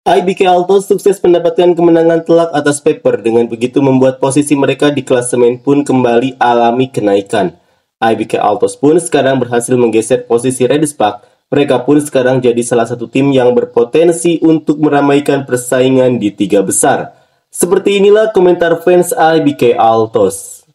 IBK Altos sukses mendapatkan kemenangan telak atas Pepper, dengan begitu membuat posisi mereka di klasemen pun kembali alami kenaikan. IBK Altos pun sekarang berhasil menggeser posisi Red Spark. Mereka pun sekarang jadi salah satu tim yang berpotensi untuk meramaikan persaingan di tiga besar. Seperti inilah komentar fans IBK Altos.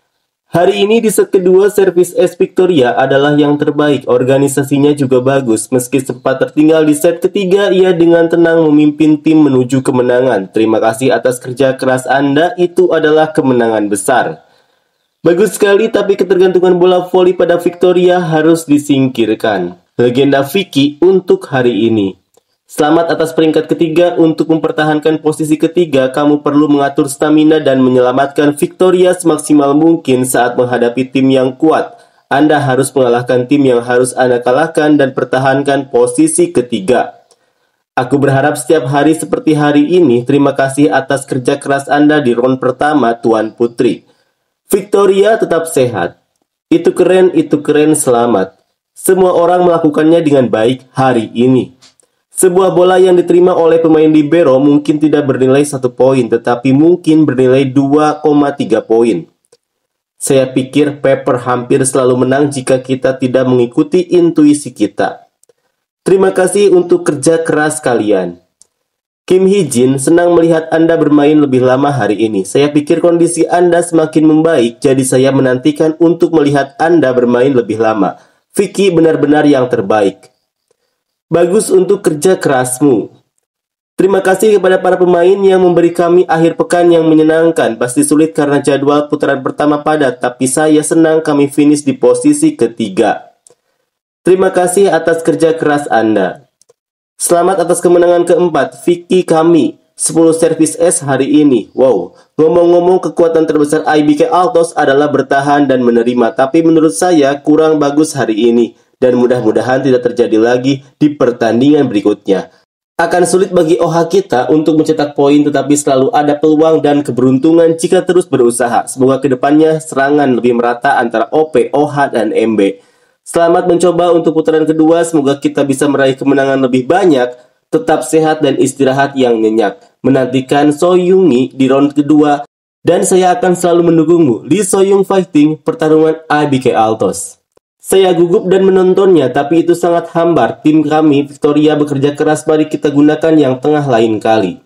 Hari ini di set kedua, servis S Victoria adalah yang terbaik. Organisasinya juga bagus. Meski sempat tertinggal di set ketiga, ia dengan tenang memimpin tim menuju kemenangan. Terima kasih atas kerja keras Anda, itu adalah kemenangan besar. Bagus sekali, tapi ketergantungan bola voli pada Victoria harus disingkirkan. Legenda Vicky untuk hari ini. Selamat atas peringkat ketiga. Untuk mempertahankan posisi ketiga, kamu perlu mengatur stamina dan menyelamatkan Victoria semaksimal mungkin saat menghadapi tim yang kuat. Anda harus mengalahkan tim yang harus Anda kalahkan dan pertahankan posisi ketiga. Aku berharap setiap hari seperti hari ini. Terima kasih atas kerja keras Anda di round pertama, Tuan Putri. Victoria tetap sehat. Itu keren, selamat. Semua orang melakukannya dengan baik hari ini. Sebuah bola yang diterima oleh pemain libero mungkin tidak bernilai 1 poin, tetapi mungkin bernilai 2,3 poin. Saya pikir Pepper hampir selalu menang jika kita tidak mengikuti intuisi kita. Terima kasih untuk kerja keras kalian. Kim Hee-jin, senang melihat Anda bermain lebih lama hari ini. Saya pikir kondisi Anda semakin membaik, jadi saya menantikan untuk melihat Anda bermain lebih lama. Vicky benar-benar yang terbaik. Bagus untuk kerja kerasmu. Terima kasih kepada para pemain yang memberi kami akhir pekan yang menyenangkan. Pasti sulit karena jadwal putaran pertama padat, tapi saya senang kami finish di posisi ketiga. Terima kasih atas kerja keras Anda. Selamat atas kemenangan keempat, Vicky kami. 10 servis S hari ini. Wow, ngomong-ngomong, kekuatan terbesar IBK Altos adalah bertahan dan menerima, tapi menurut saya kurang bagus hari ini. Dan mudah-mudahan tidak terjadi lagi di pertandingan berikutnya. Akan sulit bagi OH kita untuk mencetak poin, tetapi selalu ada peluang dan keberuntungan jika terus berusaha. Semoga kedepannya serangan lebih merata antara OP, OH, dan MB. Selamat mencoba untuk putaran kedua, semoga kita bisa meraih kemenangan lebih banyak. Tetap sehat dan istirahat yang nyenyak. Menantikan Soyungi di round kedua, dan saya akan selalu mendukungmu. Lee Soyung Fighting, pertarungan IBK Altos. Saya gugup dan menontonnya, tapi itu sangat hambar. Tim kami, Victoria, bekerja keras, mari kita gunakan yang tengah lain kali.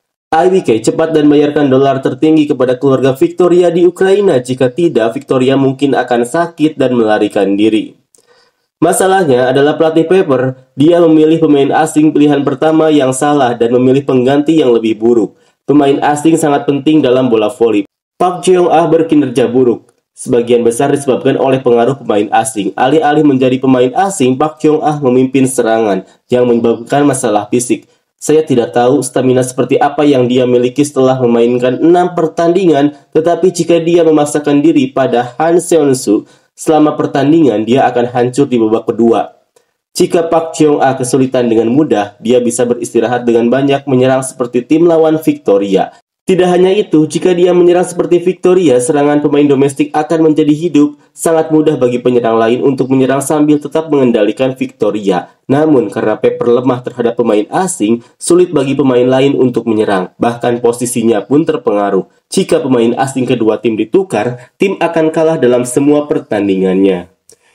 IBK, cepat dan bayarkan dolar tertinggi kepada keluarga Victoria di Ukraina. Jika tidak, Victoria mungkin akan sakit dan melarikan diri. Masalahnya adalah pelatih Pepper. Dia memilih pemain asing pilihan pertama yang salah dan memilih pengganti yang lebih buruk. Pemain asing sangat penting dalam bola voli. Park Jeong-ah berkinerja buruk. Sebagian besar disebabkan oleh pengaruh pemain asing. Alih-alih menjadi pemain asing, Park Jeong-ah memimpin serangan yang menyebabkan masalah fisik. Saya tidak tahu stamina seperti apa yang dia miliki setelah memainkan 6 pertandingan, tetapi jika dia memaksakan diri pada Han Seon-soo selama pertandingan, dia akan hancur di babak kedua. Jika Park Jeong-ah kesulitan dengan mudah, dia bisa beristirahat dengan banyak menyerang seperti tim lawan Victoria. Tidak hanya itu, jika dia menyerang seperti Victoria, serangan pemain domestik akan menjadi hidup. Sangat mudah bagi penyerang lain untuk menyerang sambil tetap mengendalikan Victoria. Namun, karena Pepper lemah terhadap pemain asing, sulit bagi pemain lain untuk menyerang. Bahkan posisinya pun terpengaruh. Jika pemain asing kedua tim ditukar, tim akan kalah dalam semua pertandingannya.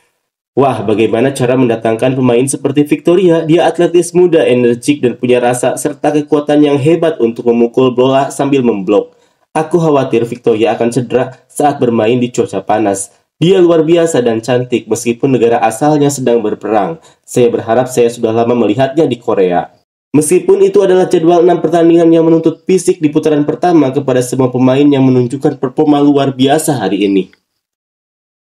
Wah, bagaimana cara mendatangkan pemain seperti Victoria? Dia atletis, muda, energik, dan punya rasa serta kekuatan yang hebat untuk memukul bola sambil memblok. Aku khawatir Victoria akan cedera saat bermain di cuaca panas. Dia luar biasa dan cantik meskipun negara asalnya sedang berperang. Saya berharap saya sudah lama melihatnya di Korea. Meskipun itu adalah jadwal 6 pertandingan yang menuntut fisik di putaran pertama, kepada semua pemain yang menunjukkan performa luar biasa hari ini.